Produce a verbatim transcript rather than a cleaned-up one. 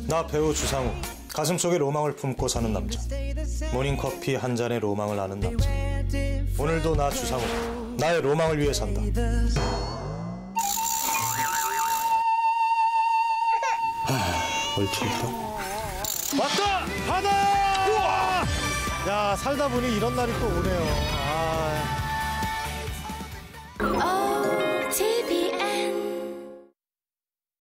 나 배우 주상우. 가슴속에 로망을 품고 사는 남자. 모닝커피 한 잔에 로망을 아는 남자. 오늘도 나 주상우. 나의 로망을 위해 산다. 하... 얼추니까 왔다! 바다! 우와! 야, 살다 보니 이런 날이 또 오네요. 아...